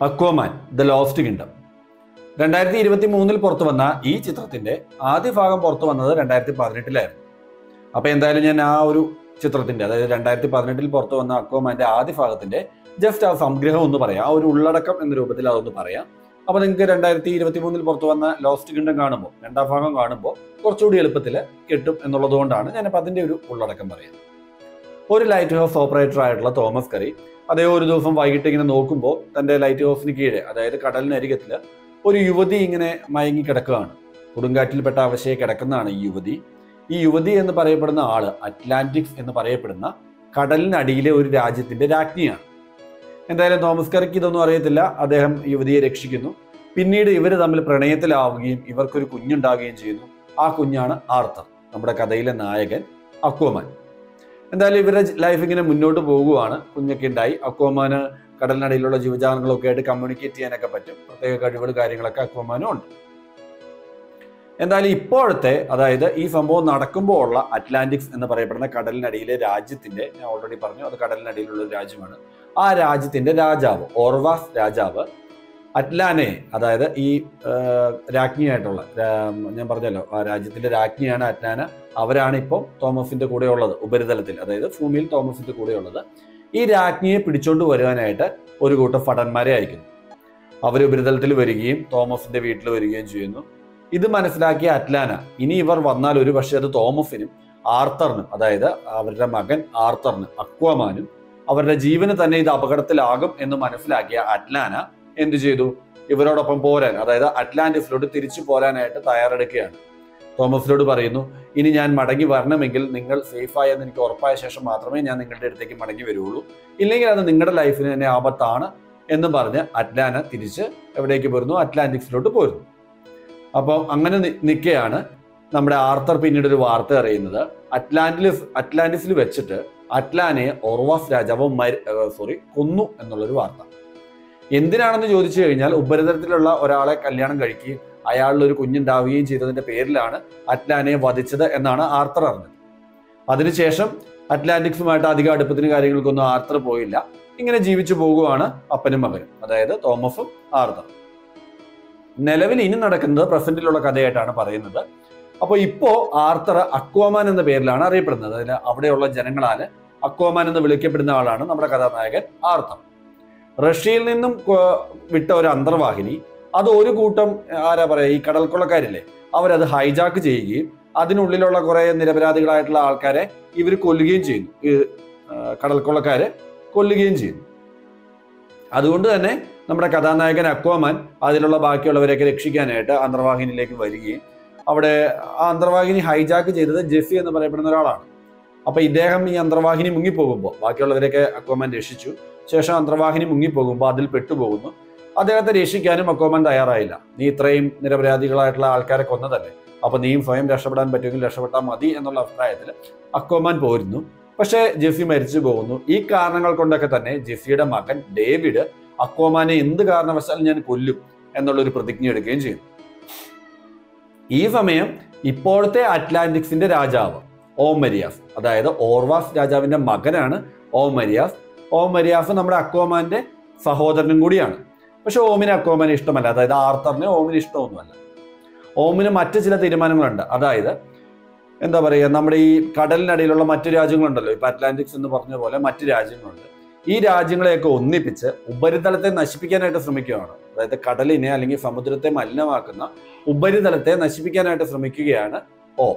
Aquaman the lost kingdom 2023 പുറത്തു വന്ന ഈ ചിത്രത്തിന്റെ ആദ്യ ഭാഗം പുറത്തു വന്നത് 2018 അപ്പൊ എന്തായാലും ഞാൻ ആ ഒരു ചിത്രത്തിന്റെ, അതായത് 2018 പുറത്തു വന്ന അക്വാമാന്റെ ആദ്യ ഭാഗത്തിന്റെ ജസ്റ്റ് ആ സംഗ്രഹം ഒന്ന് പറയാം, ആ ഒരു ഉള്ളടക്കം എന്ന രൂപത്തിൽ അതൊന്ന് പറയാം. അപ്പൊ നിങ്ങൾക്ക് 2023 പുറത്തു വന്ന ലോസ്റ്റ് കിങ്ഡം കാണുമ്പോൾ, രണ്ടാം ഭാഗം കാണുമ്പോൾ കുറച്ചുകൂടി എളുപ്പത്തിൽ കിട്ടും എന്നുള്ളത് കൊണ്ടാണ് ഞാനിപ്പോൾ അതിന്റെ ഒരു ഉള്ളടക്കം പറയാം. ഒരു ലൈറ്റ് ഹൗസ് ഓപ്പറേറ്റർ ആയിട്ടുള്ള തോമസ് കറി അദ്ദേഹം ഒരു ദിവസം വൈകിട്ട് ഇങ്ങനെ നോക്കുമ്പോൾ തന്റെ ലൈറ്റ് ഹൗസിന് കീഴെ, അതായത് കടലിനരികത്തിൽ ഒരു യുവതി ഇങ്ങനെ മയങ്ങി കിടക്കുകയാണ്. കൊടുങ്കാറ്റിൽപ്പെട്ട അവശയെ കിടക്കുന്നതാണ് ഈ യുവതി. ഈ യുവതി എന്ന് പറയപ്പെടുന്ന ആള് അറ്റ്ലാന്റിക്സ് എന്ന് പറയപ്പെടുന്ന കടലിനടിയിലെ ഒരു രാജ്യത്തിന്റെ രാജ്ഞിയാണ്. എന്തായാലും തോമസ് കറിക്ക് ഇതൊന്നും അറിയത്തില്ല. അദ്ദേഹം യുവതിയെ രക്ഷിക്കുന്നു. പിന്നീട് ഇവർ തമ്മിൽ പ്രണയത്തിലാവുകയും ഇവർക്കൊരു കുഞ്ഞുണ്ടാവുകയും ചെയ്യുന്നു. ആ കുഞ്ഞാണ് ആർത്തർ, നമ്മുടെ കഥയിലെ നായകൻ അക്വാമാൻ. എന്തായാലും ഇവരുടെ ലൈഫ് ഇങ്ങനെ മുന്നോട്ട് പോകുകയാണ്. കുഞ്ഞൊക്കെ ഉണ്ടായി. അക്വാമാന് കടലിനടിയിലുള്ള ജീവജാലങ്ങളൊക്കെ ആയിട്ട് കമ്മ്യൂണിക്കേറ്റ് ചെയ്യാനൊക്കെ പറ്റും. പ്രത്യേക കഴിവുകൾ കാര്യങ്ങളൊക്കെ അക്വാമാനും ഉണ്ട്. എന്തായാലും ഇപ്പോഴത്തെ, അതായത് ഈ സംഭവം നടക്കുമ്പോൾ ഉള്ള അറ്റ്ലാന്റിക്സ് എന്ന് പറയപ്പെടുന്ന കടലിനടിയിലെ രാജ്യത്തിന്റെ, ഞാൻ ഓൾറെഡി പറഞ്ഞു അത് കടലിനടിയിലുള്ള ഒരു രാജ്യമാണ്, ആ രാജ്യത്തിന്റെ രാജാവ് ഓർവാസ് രാജാവ് അറ്റ്ലാനയെ, അതായത് ഈ രാജ്ഞിയായിട്ടുള്ള, ഞാൻ പറഞ്ഞല്ലോ ആ രാജ്യത്തിന്റെ രാജ്ഞിയാണ് അറ്റ്ലാന, അവരാണ് ഇപ്പോൾ തോമസിന്റെ കൂടെ ഉള്ളത് ഉപരിതലത്തിൽ, അതായത് ഭൂമിയിൽ തോമസിന്റെ കൂടെ ഉള്ളത്. ഈ രാജ്ഞിയെ പിടിച്ചോണ്ട് വരുവാനായിട്ട് ഒരു കൂട്ടം ഭടന്മാരെ അയക്കുന്നു. അവർ ഉപരിതലത്തിൽ വരികയും തോമസിന്റെ വീട്ടിൽ വരികയും ചെയ്യുന്നു. ഇത് മനസ്സിലാക്കിയ അറ്റ്ലാന, ഇനി ഇവർ വന്നാൽ ഒരു പക്ഷേ അത് തോമസിനും ആർത്തറിനും, അതായത് അവരുടെ മകൻ ആർത്തറിനും അക്വാമാനും അവരുടെ ജീവന് തന്നെ ഇത് അപകടത്തിലാകും എന്ന് മനസ്സിലാക്കിയ അറ്റ്ലാന എന്തു ചെയ്തു? ഇവരോടൊപ്പം പോരാൻ, അതായത് അറ്റ്ലാന്റിസിലോട്ട് തിരിച്ചു പോരാനായിട്ട് തയ്യാറെടുക്കുകയാണ്. തോമസിനോട് പറയുന്നു, ഇനി ഞാൻ മടങ്ങി വരണമെങ്കിൽ നിങ്ങൾ സേഫായി എന്ന് എനിക്ക് ഉറപ്പായ ശേഷം മാത്രമേ ഞാൻ നിങ്ങളുടെ അടുത്തേക്ക് മടങ്ങി വരുള്ളൂ, ഇല്ലെങ്കിൽ അത് നിങ്ങളുടെ ലൈഫിന് തന്നെ ആപത്താണ് എന്ന് പറഞ്ഞ് അറ്റ്ലാന തിരിച്ച് എവിടേക്ക് പോരുന്നു? അറ്റ്ലാന്റിക്സിലോട്ട് പോരുന്നു. അപ്പോൾ അങ്ങനെ നിൽക്കുകയാണ് നമ്മുടെ ആർത്തർ പിന്നീട് ഒരു വാർത്ത അറിയുന്നത്, അറ്റ്ലാന്റിസിൽ വെച്ചിട്ട് അറ്റ്ലാനയെ ഓർവാസ് രാജാവ് കൊന്നു എന്നുള്ളൊരു വാർത്ത. എന്തിനാണെന്ന് ചോദിച്ചു കഴിഞ്ഞാൽ, ഉപരിതലത്തിലുള്ള ഒരാളെ കല്യാണം കഴിക്കുകയും അയാളിൽ ഒരു കുഞ്ഞുണ്ടാവുകയും ചെയ്തതിന്റെ പേരിലാണ് അറ്റ്ലാനയെ വധിച്ചത് എന്നാണ് ആർത്തർ അറിഞ്ഞത്. അതിനുശേഷം അറ്റ്ലാന്റിക്സുമായിട്ട് അധികം അടുപ്പത്തിന് കാര്യങ്ങൾക്കൊന്നും ആർത്തർ പോയില്ല. ഇങ്ങനെ ജീവിച്ചു പോകുകയാണ് അപ്പനും മകനും, അതായത് തോമസും ആർത്തറും. നിലവിൽ ഇനി നടക്കുന്നത് പ്രസന്റിലുള്ള കഥയായിട്ടാണ് പറയുന്നത്. അപ്പോൾ ഇപ്പോ ആർത്തർ അക്വാമാൻ എന്ന പേരിലാണ് അറിയപ്പെടുന്നത്. അതിൽ അവിടെയുള്ള ജനങ്ങളാല് അക്വാമാൻ എന്ന് വിളിക്കപ്പെടുന്ന ആളാണ് നമ്മുടെ കഥാനായകൻ ആർത്തർ. റഷ്യയിൽ നിന്നും വിട്ട ഒരു അന്തർവാഹിനി, അത് ഒരു കൂട്ടം ഈ കടൽ കൊള്ളക്കാരില്ലേ, അവരത് ഹൈജാക്ക് ചെയ്യുകയും അതിനുള്ളിലുള്ള കുറെ നിരപരാധികളായിട്ടുള്ള ആൾക്കാരെ ഇവർ കൊല്ലുകയും ചെയ്യുന്നു. കടൽ കൊള്ളക്കാരെ കൊല്ലുകയും ചെയ്യുന്നു. അതുകൊണ്ട് തന്നെ നമ്മുടെ കഥാനായകൻ അക്വാമാൻ അതിലുള്ള ബാക്കിയുള്ളവരെയൊക്കെ രക്ഷിക്കാനായിട്ട് അന്തർവാഹിനിയിലേക്ക് വരികയും, അവിടെ ആ അന്തർവാഹിനി ഹൈജാക്ക് ചെയ്തത് ജെഫി എന്ന് പറയപ്പെടുന്ന ഒരാളാണ്. അപ്പൊ ഇദ്ദേഹം ഈ അന്തർവാഹിനി മുങ്ങിപ്പോകുമ്പോൾ, ബാക്കിയുള്ളവരെയൊക്കെ അക്വാമാൻ രക്ഷിച്ചു, ശേഷം അന്തർവാഹിനി മുങ്ങിപ്പോകുമ്പോൾ അതിൽ പെട്ടുപോകുന്നു. അദ്ദേഹത്തെ രക്ഷിക്കാനും അക്വാമാൻ തയ്യാറായില്ല. നീ ഇത്രയും നിരപരാധികളായിട്ടുള്ള ആൾക്കാരെ കൊന്നതല്ലേ, അപ്പൊ നീയും സ്വയം രക്ഷപ്പെടാൻ പറ്റുമെങ്കിൽ രക്ഷപ്പെട്ടാൽ മതി എന്നുള്ള അഭിപ്രായത്തിൽ അക്വാമാൻ പോരുന്നു. പക്ഷേ ജെഫി മരിച്ചു പോകുന്നു. ഈ കാരണങ്ങൾ കൊണ്ടൊക്കെ തന്നെ ജെഫിയുടെ മകൻ ഡേവിഡ് അക്വാമാനെ എന്ത് കാരണവശാലും ഞാൻ കൊല്ലും എന്നുള്ളൊരു പ്രതിജ്ഞ എടുക്കുകയും ചെയ്യുന്നു. ഈ സമയം ഇപ്പോഴത്തെ അറ്റ്ലാന്റിക്സിന്റെ രാജാവ് ഓമരിയാസ്, അതായത് ഓർവാസ് രാജാവിന്റെ മകനാണ് ഓമരിയാസ്. ഓമരിയാസ് നമ്മുടെ അക്വാമാന്റെ സഹോദരനും കൂടിയാണ്. പക്ഷെ ഓമിന് അക്വാമാനെ ഇഷ്ടമല്ല, അതായത് ആർത്തറിന് ഓമിന് ഇഷ്ടമൊന്നുമല്ല. ഓമിന് മറ്റു ചില തീരുമാനങ്ങളുണ്ട്. അതായത് എന്താ പറയുക, നമ്മുടെ ഈ കടലിനടിയിലുള്ള മറ്റു രാജ്യങ്ങളുണ്ടല്ലോ, ഇപ്പൊ അറ്റ്ലാന്റിക്സ് എന്ന് പറഞ്ഞ പോലെ മറ്റു രാജ്യങ്ങളുണ്ട്. ഈ രാജ്യങ്ങളെയൊക്കെ ഒന്നിപ്പിച്ച് ഉപരിതലത്തെ നശിപ്പിക്കാനായിട്ട് ശ്രമിക്കുകയാണ്. അതായത് കടലിനെ അല്ലെങ്കിൽ സമുദ്രത്തെ മലിനമാക്കുന്ന ഉപരിതലത്തെ നശിപ്പിക്കാനായിട്ട് ശ്രമിക്കുകയാണ് ഓം.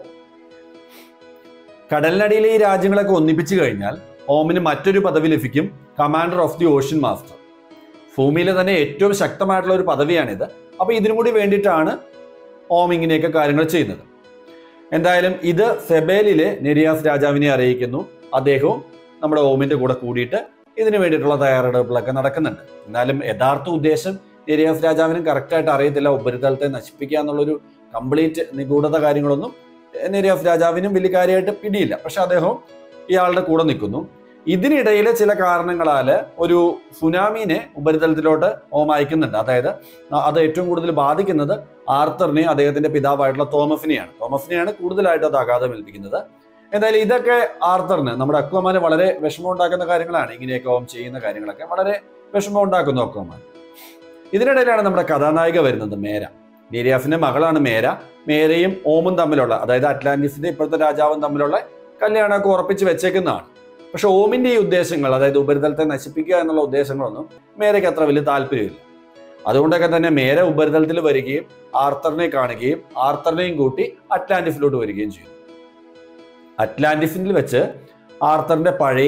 കടലിനടിയിലെ ഈ രാജ്യങ്ങളൊക്കെ ഒന്നിപ്പിച്ചു കഴിഞ്ഞാൽ ഓമിന് മറ്റൊരു പദവി ലഭിക്കും, commander of the ocean master. ഭൂമിയിലെ തന്നെ ഏറ്റവും ശക്തമായിട്ടുള്ള ഒരു പദവിയാണിത്. അപ്പൊ ഇതിനു കൂടി വേണ്ടിയിട്ടാണ് ഓം ഇങ്ങനെയൊക്കെ കാര്യങ്ങൾ ചെയ്യുന്നത്. എന്തായാലും ഇത് ഫെബേലിലെ നെരിയാസ് രാജാവിനെ അറിയിക്കുന്നു. അദ്ദേഹവും നമ്മുടെ ഓമിന്റെ കൂടെ കൂടിയിട്ട് ഇതിനു വേണ്ടിയിട്ടുള്ള തയ്യാറെടുപ്പുകളൊക്കെ നടക്കുന്നുണ്ട്. എന്നാലും യഥാർത്ഥ ഉദ്ദേശം നെരിയാസ് രാജാവിനും കറക്റ്റായിട്ട് അറിയത്തില്ല. ഉപരിതലത്തെ നശിപ്പിക്കുക എന്നുള്ളൊരു കംപ്ലീറ്റ് നിഗൂഢത കാര്യങ്ങളൊന്നും നെരിയാസ് രാജാവിനും വലിയ കാര്യമായിട്ട് പിടിയില്ല. പക്ഷെ അദ്ദേഹം ഇയാളുടെ കൂടെ നിൽക്കുന്നു. ഇതിനിടയിലെ ചില കാരണങ്ങളാല് ഒരു സുനാമിനെ ഉപരിതലത്തിലോട്ട് ഓം അയക്കുന്നുണ്ട്. അതായത് അത് ഏറ്റവും കൂടുതൽ ബാധിക്കുന്നത് ആർത്തറിനെയും അദ്ദേഹത്തിന്റെ പിതാവായിട്ടുള്ള തോമസിനെയാണ് കൂടുതലായിട്ട് അത് ആഘാതം ഏൽപ്പിക്കുന്നത്. എന്തായാലും ഇതൊക്കെ ആർത്തറിന്, നമ്മുടെ അക്വാമാന് വളരെ വിഷമം ഉണ്ടാക്കുന്ന കാര്യങ്ങളാണ്. ഇങ്ങനെയൊക്കെ ഓം ചെയ്യുന്ന കാര്യങ്ങളൊക്കെ വളരെ വിഷമം ഉണ്ടാക്കുന്നു അക്വാമാൻ. ഇതിനിടയിലാണ് നമ്മുടെ കഥാനായിക വരുന്നത്, മേര. നീരിയാസിന്റെ മകളാണ് മേര. മേരയും ഓമും തമ്മിലുള്ള, അതായത് അറ്റ്ലാന്റിസിന്റെ ഇപ്പോഴത്തെ രാജാവും തമ്മിലുള്ള കല്യാണമൊക്കെ ഉറപ്പിച്ച് വെച്ചേക്കുന്നതാണ്. പക്ഷെ ഓമിന്റെ ഈ ഉദ്ദേശങ്ങൾ, അതായത് ഉപരിതലത്തെ നശിപ്പിക്കുക എന്നുള്ള ഉദ്ദേശങ്ങളൊന്നും മേരയ്ക്ക് അത്ര വലിയ താല്പര്യമില്ല. അതുകൊണ്ടൊക്കെ തന്നെ മേര ഉപരിതലത്തിൽ വരികയും ആർത്തറിനെ കാണുകയും ആർത്തറിനെയും കൂട്ടി അറ്റ്ലാന്റിസിലോട്ട് വരികയും ചെയ്യും. അറ്റ്ലാന്റിസിൽ വെച്ച് ആർത്തറിന്റെ പഴയ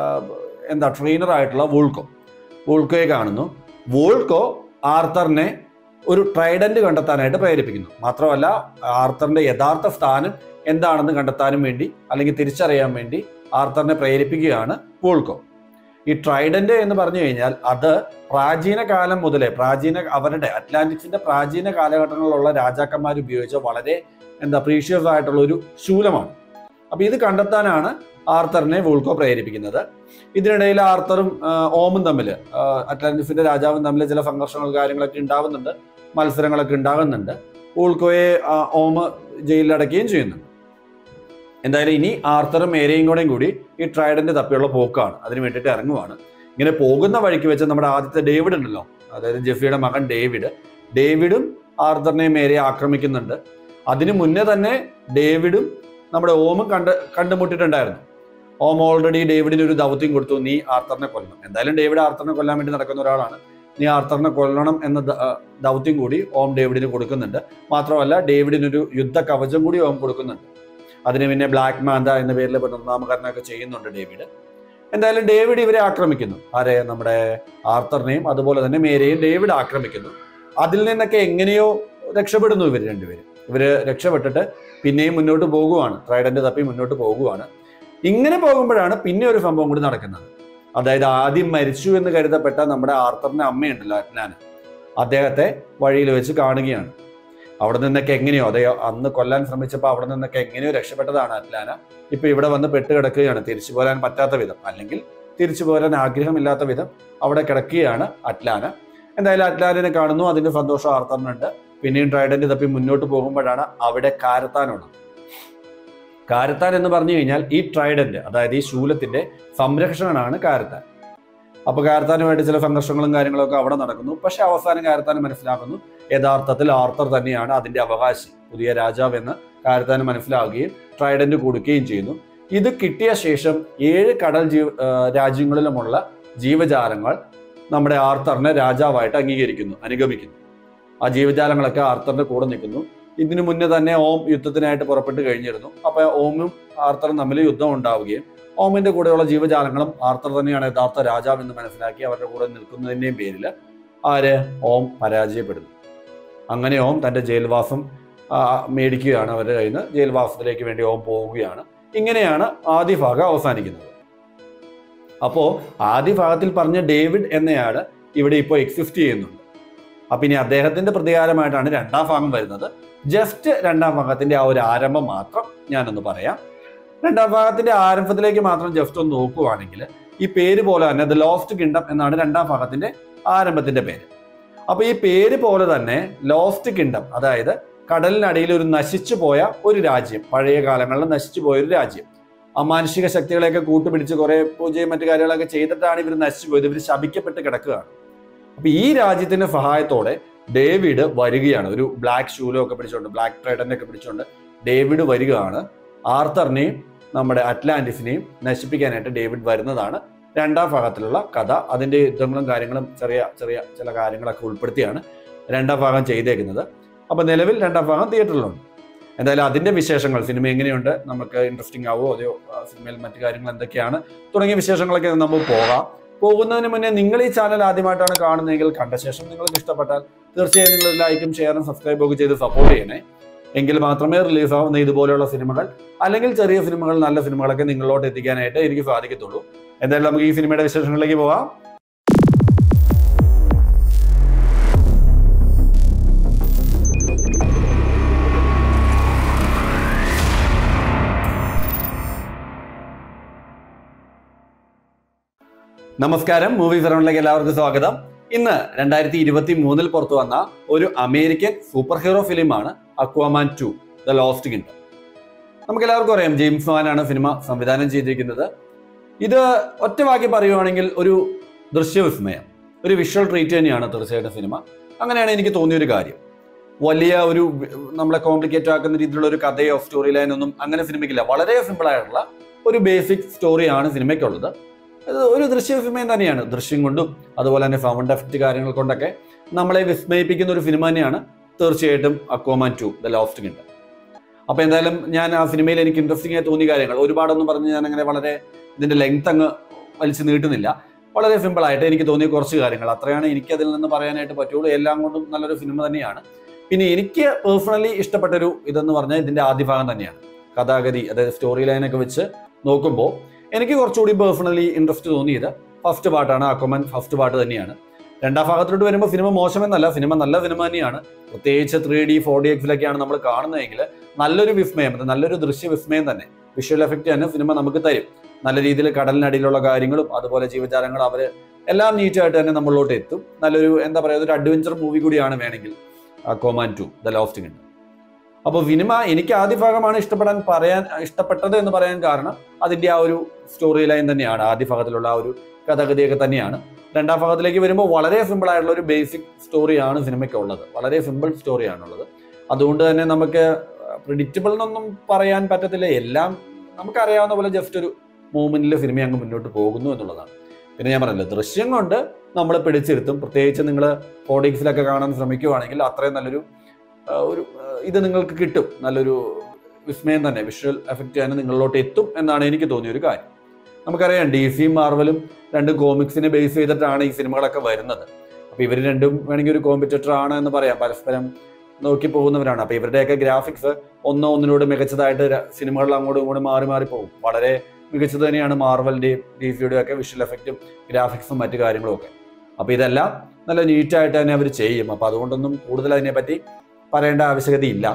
ട്രെയിനർ ആയിട്ടുള്ള വൂൾക്കോയെ കാണുന്നു. വൂൾക്കോ ആർത്തറിനെ ഒരു ട്രൈഡന്റ് കണ്ടെത്താനായിട്ട് പ്രേരിപ്പിക്കുന്നു. മാത്രമല്ല ആർത്തറിന്റെ യഥാർത്ഥ സ്ഥാനം എന്താണെന്ന് കണ്ടെത്താനും വേണ്ടി, അല്ലെങ്കിൽ തിരിച്ചറിയാൻ വേണ്ടി ആർത്തറിനെ പ്രേരിപ്പിക്കുകയാണ് വൂൾക്കോ. ഈ ട്രൈഡന്റ് എന്ന് പറഞ്ഞു കഴിഞ്ഞാൽ അത് പ്രാചീന കാലം മുതലേ, അവരുടെ അറ്റ്ലാന്റിക്സിന്റെ പ്രാചീന കാലഘട്ടങ്ങളിലുള്ള രാജാക്കന്മാർ ഉപയോഗിച്ച വളരെ പ്രീഷ്യസ് ആയിട്ടുള്ള ഒരു ശൂലമാണ്. അപ്പൊ ഇത് കണ്ടെത്താനാണ് ആർത്തറിനെ വൂൾക്കോ പ്രേരിപ്പിക്കുന്നത്. ഇതിനിടയിൽ ആർത്തറും ഓമും തമ്മിൽ, അറ്റ്ലാന്റിസിന്റെ രാജാവും തമ്മിൽ ചില സംഘർഷങ്ങൾ കാര്യങ്ങളൊക്കെ ഉണ്ടാവുന്നുണ്ട്, മത്സരങ്ങളൊക്കെ ഉണ്ടാകുന്നുണ്ട്. വൂൾക്കോയെ ഓമ് ജയിലിലടക്കുകയും ചെയ്യുന്നുണ്ട്. എന്തായാലും ഇനി ആർത്തറും മേരയും കൂടി ഈ ട്രൈഡന്റ് തപ്പിയുള്ള പോക്കാണ്. അതിന് വേണ്ടിയിട്ട് ഇറങ്ങുവാണ്. ഇങ്ങനെ പോകുന്ന വഴിക്ക് വെച്ച് നമ്മുടെ ആദ്യത്തെ ഡേവിഡ് ഉണ്ടല്ലോ, അതായത് ജെഫിയുടെ മകൻ ഡേവിഡും ആർത്തറിനെയും മേരയെ ആക്രമിക്കുന്നുണ്ട്. അതിനു മുന്നേ തന്നെ ഡേവിഡും നമ്മുടെ ഓമും കണ്ടുമുട്ടിട്ടുണ്ടായിരുന്നു. ഓം ഓൾറെഡി ഡേവിഡിന് ഒരു ദൗത്യം കൊടുത്തു, നീ ആർത്തറിനെ കൊല്ലണം. എന്തായാലും ഡേവിഡ് ആർത്തറിനെ കൊല്ലാൻ വേണ്ടി നടക്കുന്ന ഒരാളാണ്. നീ ആർത്തറിനെ കൊല്ലണം എന്ന ദൗത്യം കൂടി ഓം ഡേവിഡിന് കൊടുക്കുന്നുണ്ട്. മാത്രമല്ല ഡേവിഡിനൊരു യുദ്ധ കവചം കൂടി ഓം കൊടുക്കുന്നുണ്ട്. അതിന് പിന്നെ ബ്ലാക്ക് മാന്ത എന്ന പേരിൽ നാമകരണമൊക്കെ ചെയ്യുന്നുണ്ട് ഡേവിഡ്. എന്തായാലും ഡേവിഡ് ഇവരെ ആക്രമിക്കുന്നു. നമ്മുടെ ആർത്തറിനെയും അതുപോലെ തന്നെ മേരയും ഡേവിഡ് ആക്രമിക്കുന്നു. അതിൽ നിന്നൊക്കെ എങ്ങനെയോ രക്ഷപ്പെടുന്നു ഇവർ രണ്ടുപേരും. ഇവര് രക്ഷപ്പെട്ടിട്ട് പിന്നെയും മുന്നോട്ട് പോകുവാണ്, ട്രൈഡന്റ് തപ്പി മുന്നോട്ട് പോകുവാണ്. ഇങ്ങനെ പോകുമ്പോഴാണ് പിന്നെ ഒരു സംഭവം കൂടി നടക്കുന്നത്. അതായത് ആദ്യം മരിച്ചു എന്ന് കരുതപ്പെട്ട നമ്മുടെ ആർത്തറിന്റെ അമ്മയുണ്ടല്ലോ അറ്റ്ലാന, അദ്ദേഹത്തെ വഴിയിൽ വെച്ച് കാണുകയാണ്. അവിടെ നിന്നൊക്കെ എങ്ങനെയോ, അന്ന് കൊല്ലാൻ ശ്രമിച്ചപ്പോൾ അവിടെ നിന്നൊക്കെ എങ്ങനെയോ രക്ഷപ്പെട്ടതാണ് അറ്റ്ലാന. ഇപ്പൊ ഇവിടെ വന്ന് പെട്ടുകിടക്കുകയാണ്, തിരിച്ചു പോരാൻ പറ്റാത്ത വിധം, അല്ലെങ്കിൽ തിരിച്ചു പോരാൻ ആഗ്രഹമില്ലാത്ത വിധം അവിടെ കിടക്കുകയാണ് അറ്റ്ലാന. എന്തായാലും അറ്റ്ലാനെ കാണുന്നു, അതിന്റെ സന്തോഷം ആർത്തറിനുണ്ട്. പിന്നെയും ട്രൈഡന്റ് തപ്പി മുന്നോട്ട് പോകുമ്പോഴാണ് അവിടെ കാരത്താനുള്ളത്. കാരത്താൻ എന്ന് പറഞ്ഞു കഴിഞ്ഞാൽ ഈ ട്രൈഡന്റ്, അതായത് ഈ ശൂലത്തിന്റെ സംരക്ഷകനാണ് കാരത്താൻ. അപ്പൊ കാരത്താനുമായിട്ട് ചില സംഘർഷങ്ങളും കാര്യങ്ങളൊക്കെ അവിടെ നടക്കുന്നു. പക്ഷെ അവസാനം കാരത്താൻ മനസ്സിലാക്കുന്നു യഥാർത്ഥത്തിൽ ആർത്തർ തന്നെയാണ് അതിന്റെ അവകാശി, പുതിയ രാജാവ് എന്ന് കാരത്താൻ മനസ്സിലാവുകയും ട്രൈഡന്റ് കൊടുക്കുകയും ചെയ്യുന്നു. ഇത് കിട്ടിയ ശേഷം 7 കടൽ രാജ്യങ്ങളിലുമുള്ള ജീവജാലങ്ങൾ നമ്മുടെ ആർത്തറിനെ രാജാവായിട്ട് അനുഗമിക്കുന്നു. ആ ജീവജാലങ്ങളൊക്കെ ആർത്തറിന്റെ കൂടെ നിൽക്കുന്നു. ഇതിനു മുന്നേ തന്നെ ഓം യുദ്ധത്തിനായിട്ട് പുറപ്പെട്ട് കഴിഞ്ഞിരുന്നു. അപ്പൊ ഓമും ആർത്തറും തമ്മിൽ യുദ്ധം ഉണ്ടാവുകയും ഓമിന്റെ കൂടെയുള്ള ജീവജാലങ്ങളും ആർത്തർ തന്നെയാണ് യഥാർത്ഥ രാജാവ് എന്ന് മനസ്സിലാക്കി അവരുടെ കൂടെ നിൽക്കുന്നതിന്റെയും പേരിൽ ഓം പരാജയപ്പെടുന്നു. അങ്ങനെ ഓം തന്റെ ജയിൽവാസം മേടിക്കുകയാണ്. അവരുടെ കയ്യിൽ നിന്ന് ജയിൽവാസത്തിലേക്ക് വേണ്ടി ഓം പോവുകയാണ്. ഇങ്ങനെയാണ് ആദ്യ ഭാഗം അവസാനിക്കുന്നത്. അപ്പോ ആദ്യ ഭാഗത്തിൽ പറഞ്ഞ ഡേവിഡ് എന്നയാള് ഇവിടെ ഇപ്പോൾ എക്സിസ്റ്റ് ചെയ്യുന്നുണ്ട്. അപ്പൊ ഇനി അദ്ദേഹത്തിന്റെ പ്രതികാരമായിട്ടാണ് രണ്ടാം ഭാഗം വരുന്നത്. ജസ്റ്റ് രണ്ടാം ഭാഗത്തിന്റെ ആ ഒരു ആരംഭം മാത്രം ഞാനൊന്ന് പറയാം. രണ്ടാം ഭാഗത്തിന്റെ ആരംഭത്തിലേക്ക് മാത്രം ജസ്റ്റ് ഒന്ന് നോക്കുവാണെങ്കിൽ ഈ പേര് പോലെ തന്നെ ദ ലോസ്റ്റ് കിങ്ഡം എന്നാണ് രണ്ടാം ഭാഗത്തിന്റെ ആരംഭത്തിന്റെ പേര്. അപ്പൊ ഈ പേര് പോലെ തന്നെ ലോസ്റ്റ് കിങ്ഡം, അതായത് കടലിനടിയിൽ ഒരു നശിച്ചു പോയ ഒരു രാജ്യം, പഴയ കാലങ്ങളിൽ നശിച്ചു പോയ ഒരു രാജ്യം, അമാനുഷിക ശക്തികളെയൊക്കെ കൂട്ടുപിടിച്ച് കുറെ പൂജയും മറ്റു കാര്യങ്ങളൊക്കെ ചെയ്തിട്ടാണ് ഇവർ നശിച്ചു പോയത്. ഇവർ ശപിക്കപ്പെട്ട് കിടക്കുകയാണ്. അപ്പൊ ഈ രാജ്യത്തിന്റെ സഹായത്തോടെ ഡേവിഡ് വരികയാണ്. ഒരു ബ്ലാക്ക് ശൂലം ഒക്കെ പിടിച്ചുകൊണ്ട്, ബ്ലാക്ക് ട്രൈഡന്റ് ഒക്കെ പിടിച്ചുകൊണ്ട് ഡേവിഡ് വരികയാണ്. ആർത്തറിനെയും നമ്മുടെ അറ്റ്ലാന്റിസിനെയും നശിപ്പിക്കാനായിട്ട് ഡേവിഡ് വരുന്നതാണ് രണ്ടാം ഭാഗത്തിലുള്ള കഥ. അതിന്റെ യുദ്ധങ്ങളും കാര്യങ്ങളും ചെറിയ ചെറിയ ചില കാര്യങ്ങളൊക്കെ ഉൾപ്പെടുത്തിയാണ് രണ്ടാം ഭാഗം ചെയ്തേക്കുന്നത്. അപ്പൊ നിലവിൽ രണ്ടാം ഭാഗം തിയേറ്ററിലുണ്ട്. എന്തായാലും അതിന്റെ വിശേഷങ്ങൾ, സിനിമ എങ്ങനെയുണ്ട്, നമുക്ക് ഇൻട്രസ്റ്റിംഗ് ആവുമോ, അതോ സിനിമയിൽ മറ്റു കാര്യങ്ങൾ എന്തൊക്കെയാണ് തുടങ്ങിയ വിശേഷങ്ങളൊക്കെ നമുക്ക് പോകുന്നതിന് മുന്നേ നിങ്ങൾ ഈ ചാനൽ ആദ്യമായിട്ടാണ് കാണുന്നതെങ്കിൽ കണ്ട ശേഷം നിങ്ങൾക്ക് ഇഷ്ടപ്പെട്ടാൽ തീർച്ചയായും നിങ്ങൾ ലൈക്കും ഷെയറും സബ്സ്ക്രൈബും ഒക്കെ ചെയ്ത് സപ്പോർട്ട് ചെയ്യണേ. എങ്കിൽ മാത്രമേ റിലീസ് ആവുന്ന ഇതുപോലെയുള്ള സിനിമകൾ അല്ലെങ്കിൽ ചെറിയ സിനിമകൾ, നല്ല സിനിമകളൊക്കെ നിങ്ങളിലോട്ട് എത്തിക്കാനായിട്ട് എനിക്ക് സാധിക്കത്തുള്ളൂ. എന്തായാലും നമുക്ക് ഈ സിനിമയുടെ വിശേഷങ്ങളിലേക്ക് പോകാം. നമസ്കാരം, മൂവി ഫെറോണിലേക്ക് എല്ലാവർക്കും സ്വാഗതം. ഇന്ന് 2023 പുറത്തു വന്ന ഒരു അമേരിക്കൻ സൂപ്പർ ഹീറോ ഫിലിമാണ് അക്വാമാൻ 2 ദ ലോസ്റ്റ് കിങ്ഡം. നമുക്ക് എല്ലാവർക്കും അറിയാം, ജെയിംസ് വാനാണ് സിനിമ സംവിധാനം ചെയ്തിരിക്കുന്നത്. ഇത് ഒറ്റ വാക്കി പറയുവാണെങ്കിൽ ഒരു ദൃശ്യവിസ്മയം, ഒരു വിഷ്വൽ ട്രീറ്റ് തന്നെയാണ് തീർച്ചയായിട്ടും സിനിമ. അങ്ങനെയാണ് എനിക്ക് തോന്നിയൊരു കാര്യം. വലിയ ഒരു നമ്മളെ കോംപ്ലിക്കേറ്റ് ആക്കുന്ന രീതിയിലുള്ള ഒരു കഥയോ സ്റ്റോറി ലൈൻ ഒന്നും അങ്ങനെ സിനിമയ്ക്കില്ല. വളരെ സിമ്പിൾ ആയിട്ടുള്ള ഒരു ബേസിക് സ്റ്റോറിയാണ് സിനിമയ്ക്കുള്ളത്. അത് ഒരു ദൃശ്യ സിനിമയും തന്നെയാണ്. ദൃശ്യം കൊണ്ടും അതുപോലെ തന്നെ സൗണ്ട് എഫക്റ്റ് കാര്യങ്ങൾ കൊണ്ടൊക്കെ നമ്മളെ വിസ്മയിപ്പിക്കുന്ന ഒരു സിനിമ തന്നെയാണ് തീർച്ചയായിട്ടും അക്വാമാൻ 2 ദ ലോസ്റ്റ് കിങ്ഡം. അപ്പോൾ എന്തായാലും ഞാൻ ആ സിനിമയിൽ എനിക്ക് ഇൻട്രസ്റ്റിംഗ് ആയി തോന്നിയ കാര്യങ്ങൾ ഒരുപാടൊന്നും പറഞ്ഞ് ഞാൻ അങ്ങനെ വളരെ ഇതിന്റെ ലെങ്ത് അങ്ങ് വലിച്ചു നീട്ടുന്നില്ല. വളരെ സിമ്പിളായിട്ട് എനിക്ക് തോന്നിയ കുറച്ച് കാര്യങ്ങൾ അത്രയാണ് എനിക്ക് അതിൽ നിന്ന് പറയാനായിട്ട് പറ്റുള്ളൂ. എല്ലാം കൊണ്ടും നല്ലൊരു സിനിമ തന്നെയാണ്. പിന്നെ എനിക്ക് പേഴ്സണലി ഇഷ്ടപ്പെട്ടൊരു ഇതെന്ന് പറഞ്ഞാൽ ഇതിന്റെ ആദ്യ ഭാഗം തന്നെയാണ്. കഥാഗതി, അതായത് സ്റ്റോറി ലൈനൊക്കെ വെച്ച് നോക്കുമ്പോൾ എനിക്ക് കുറച്ചുകൂടി പേഴ്സണലി ഇൻട്രസ്റ്റ് തോന്നിയത് ഫസ്റ്റ് പാർട്ടാണ്. അക്വാമാൻ ഫസ്റ്റ് പാർട്ട് തന്നെയാണ്. രണ്ടാം ഭാഗത്തിലോട്ട് വരുമ്പോൾ സിനിമ മോശമെന്നല്ല, സിനിമ നല്ല സിനിമ തന്നെയാണ്. പ്രത്യേകിച്ച് 3D 4DXലൊക്കെയാണ് നമ്മൾ കാണുന്നതെങ്കിൽ നല്ലൊരു വിസ്മയം, നല്ലൊരു ദൃശ്യ വിസ്മയം തന്നെ, വിഷ്വൽ എഫക്റ്റ് തന്നെ സിനിമ നമുക്ക് തരും. നല്ല രീതിയിൽ കടലിനടിയിലുള്ള കാര്യങ്ങളും അതുപോലെ ജീവജാലങ്ങളും അവർ എല്ലാം നീറ്റായിട്ട് തന്നെ നമ്മളിലോട്ട് എത്തും. നല്ലൊരു എന്താ പറയുക, ഒരു അഡ്വഞ്ചർ മൂവി കൂടിയാണ് വേണമെങ്കിൽ അക്വാമാൻ 2 ദ ലോസ്റ്റ് കിങ്ഡം. അപ്പോൾ സിനിമ എനിക്ക് ആദ്യ ഭാഗമാണ് ഇഷ്ടപ്പെട്ടത് എന്ന് പറയാൻ കാരണം അതിന്റെ ആ ഒരു സ്റ്റോറി ലൈൻ തന്നെയാണ്. ആദ്യ ഭാഗത്തിലുള്ള ആ ഒരു കഥഗതിയൊക്കെ തന്നെയാണ്. രണ്ടാം ഭാഗത്തിലേക്ക് വരുമ്പോൾ വളരെ സിമ്പിൾ ആയിട്ടുള്ള ഒരു ബേസിക് സ്റ്റോറിയാണ് സിനിമയ്ക്കുള്ളത്. വളരെ സിമ്പിൾ സ്റ്റോറിയാണുള്ളത്. അതുകൊണ്ട് തന്നെ നമുക്ക് പ്രിഡിക്റ്റബിൾ എന്നൊന്നും പറയാൻ പറ്റത്തില്ല. എല്ലാം നമുക്കറിയാവുന്ന പോലെ ജസ്റ്റ് ഒരു മൂവ്മെന്റിൽ സിനിമ അങ്ങ് മുന്നോട്ട് പോകുന്നു എന്നുള്ളതാണ്. പിന്നെ ഞാൻ പറഞ്ഞല്ലോ, ദൃശ്യം കൊണ്ട് നമ്മൾ പിടിച്ചിരുത്തും. പ്രത്യേകിച്ച് നിങ്ങൾ 4DXലൊക്കെ കാണാൻ ശ്രമിക്കുകയാണെങ്കിൽ അത്രയും നല്ലൊരു ഇത് നിങ്ങൾക്ക് കിട്ടും. നല്ലൊരു വിസ്മയം തന്നെ, വിഷ്വൽ എഫക്റ്റ് തന്നെ നിങ്ങളിലോട്ട് എത്തും എന്നാണ് എനിക്ക് തോന്നിയൊരു കാര്യം. നമുക്കറിയാം DC മാർവലും രണ്ട് കോമിക്സിനെ ബേസ് ചെയ്തിട്ടാണ് ഈ സിനിമകളൊക്കെ വരുന്നത്. അപ്പോൾ ഇവർ രണ്ടും വേണമെങ്കിൽ ഒരു കോമ്പറ്റീറ്റർ ആണ് എന്ന് പറയാം. പരസ്പരം നോക്കി പോകുന്നവരാണ്. അപ്പോൾ ഇവരുടെയൊക്കെ ഗ്രാഫിക്സ് ഒന്നിനോട് മികച്ചതായിട്ട് സിനിമകളിൽ അങ്ങോട്ടും ഇങ്ങോട്ടും മാറി പോകും. വളരെ മികച്ചത് തന്നെയാണ് മാർവലിന്റെയും DC-യുടെയും ഒക്കെ വിഷ്വൽ എഫക്റ്റും ഗ്രാഫിക്സും മറ്റു കാര്യങ്ങളും ഒക്കെ. അപ്പോൾ ഇതെല്ലാം നല്ല നീറ്റായിട്ട് തന്നെ അവർ ചെയ്യും. അപ്പോൾ അതുകൊണ്ടൊന്നും കൂടുതൽ അതിനെപ്പറ്റി പറയേണ്ട ആവശ്യകതയില്ല.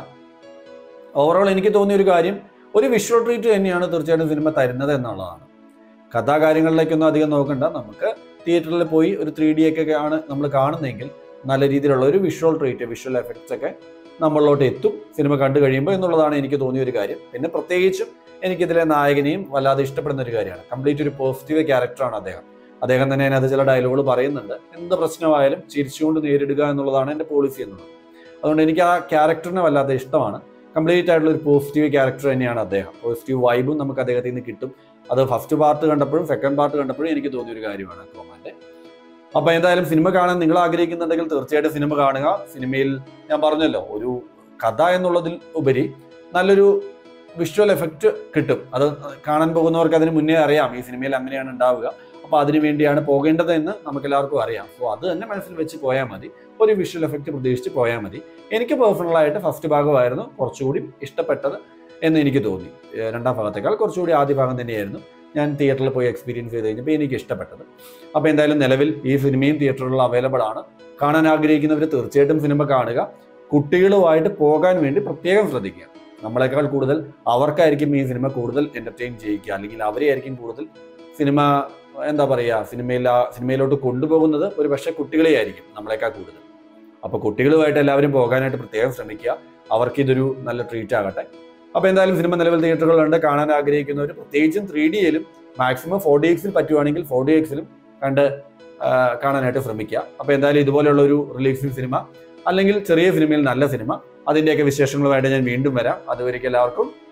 ഓവറോൾ എനിക്ക് തോന്നിയൊരു കാര്യം, ഒരു വിഷ്വൽ ട്രീറ്റ് തന്നെയാണ് തീർച്ചയായിട്ടും സിനിമ തരുന്നത് എന്നുള്ളതാണ്. കഥാകാര്യങ്ങളിലേക്കൊന്നും അധികം നോക്കണ്ട. നമുക്ക് തിയേറ്ററിൽ പോയി ഒരു 3D ഒക്കെ ആണ് നമ്മൾ കാണുന്നതെങ്കിൽ നല്ല രീതിയിലുള്ള ഒരു വിഷ്വൽ ട്രീറ്റ്, വിഷ്വൽ എഫക്ട്സ് ഒക്കെ നമ്മളിലോട്ട് എത്തും സിനിമ കണ്ടു കഴിയുമ്പോൾ എന്നുള്ളതാണ് എനിക്ക് തോന്നിയൊരു കാര്യം. പിന്നെ പ്രത്യേകിച്ചും എനിക്കിതിലെ നായകനെയും വല്ലാതെ ഇഷ്ടപ്പെടുന്ന ഒരു കാര്യമാണ്. കംപ്ലീറ്റ് ഒരു പോസിറ്റീവ് ക്യാരക്ടറാണ് അദ്ദേഹം തന്നെ അതിനകത്ത് ചില ഡയലോഗുകൾ പറയുന്നുണ്ട്. എന്ത് പ്രശ്നമായാലും ചിരിച്ചുകൊണ്ട് നേരിടുക എന്നുള്ളതാണ് എൻ്റെ പോളിസി എന്നുള്ളത്. അതുകൊണ്ട് എനിക്ക് ആ ക്യാരക്ടറിനെ വല്ലാതെ ഇഷ്ടമാണ്. കംപ്ലീറ്റ് ആയിട്ടുള്ള ഒരു പോസിറ്റീവ് ക്യാരക്ടർ തന്നെയാണ് അദ്ദേഹം. പോസിറ്റീവ് വൈബും നമുക്ക് അദ്ദേഹത്തിൽ നിന്ന് കിട്ടും. അത് ഫസ്റ്റ് പാർട്ട് കണ്ടപ്പോഴും സെക്കൻഡ് പാർട്ട് കണ്ടപ്പോഴും എനിക്ക് തോന്നിയൊരു കാര്യമാണ് അക്വാമാൻ്റെ. അപ്പോൾ എന്തായാലും സിനിമ കാണാൻ നിങ്ങൾ ആഗ്രഹിക്കുന്നുണ്ടെങ്കിൽ തീർച്ചയായിട്ടും സിനിമ കാണുക. സിനിമയിൽ ഞാൻ പറഞ്ഞല്ലോ, ഒരു കഥ എന്നുള്ളതിൽ ഉപരി നല്ലൊരു വിഷ്വൽ എഫക്റ്റ് കിട്ടും. അത് കാണാൻ പോകുന്നവർക്ക് അതിന് മുന്നേ അറിയാം ഈ സിനിമയിൽ അങ്ങനെയാണ് ഉണ്ടാവുക. അപ്പോൾ അതിനു വേണ്ടിയാണ് പോകേണ്ടതെന്ന് നമുക്ക് എല്ലാവർക്കും അറിയാം. സോ അത് തന്നെ മനസ്സിൽ വെച്ച് പോയാൽ മതി. ഒരു വിഷ്വൽ എഫക്റ്റ് പ്രതീക്ഷിച്ച് പോയാൽ മതി. എനിക്ക് പേഴ്സണലായിട്ട് ഫസ്റ്റ് ഭാഗമായിരുന്നു കുറച്ചുകൂടി ഇഷ്ടപ്പെട്ടത് എന്ന് എനിക്ക് തോന്നി. രണ്ടാം ഭാഗത്തേക്കാൾ കുറച്ചുകൂടി ആദ്യ ഭാഗം തന്നെയായിരുന്നു ഞാൻ തിയേറ്ററിൽ പോയി എക്സ്പീരിയൻസ് ചെയ്ത് കഴിഞ്ഞപ്പോൾ എനിക്ക് ഇഷ്ടപ്പെട്ടത്. അപ്പോൾ എന്തായാലും നിലവിൽ ഈ സിനിമയും തിയേറ്ററുകളിൽ അവൈലബിൾ ആണ്. കാണാൻ ആഗ്രഹിക്കുന്നവർ തീർച്ചയായിട്ടും സിനിമ കാണുക. കുട്ടികളുമായിട്ട് പോകാൻ വേണ്ടി പ്രത്യേകം ശ്രദ്ധിക്കുക. നമ്മളെക്കാൾ കൂടുതൽ അവർക്കായിരിക്കും ഈ സിനിമ കൂടുതൽ എന്റർടൈൻ ചെയ്യിക്കുക, അല്ലെങ്കിൽ അവരെയായിരിക്കും കൂടുതൽ സിനിമ എന്താ പറയുക സിനിമയിലോട്ട് കൊണ്ടുപോകുന്നത് ഒരു പക്ഷേ കുട്ടികളെ ആയിരിക്കും നമ്മളെക്കാൾ കൂടുതൽ. അപ്പോൾ കുട്ടികളുമായിട്ട് എല്ലാവരും പോകാനായിട്ട് പ്രത്യേകം ശ്രമിക്കുക. അവർക്കിതൊരു നല്ല ട്രീറ്റ് ആകട്ടെ. അപ്പോൾ എന്തായാലും സിനിമ നിലവിൽ തിയേറ്ററുകളുണ്ട്. കാണാൻ ആഗ്രഹിക്കുന്നവർ പ്രത്യേകിച്ചും 3Dയിലും മാക്സിമം 4DXൽ പറ്റുവാണെങ്കിൽ 4DXലും കണ്ട് കാണാനായിട്ട് ശ്രമിക്കുക. അപ്പോൾ എന്തായാലും ഇതുപോലെയുള്ള ഒരു റിലീസിംഗ് സിനിമ അല്ലെങ്കിൽ ചെറിയ സിനിമയിൽ നല്ല സിനിമ, അതിൻ്റെയൊക്കെ വിശേഷങ്ങളുമായിട്ട് ഞാൻ വീണ്ടും വരാം. അതുവരേക്കും എല്ലാവർക്കും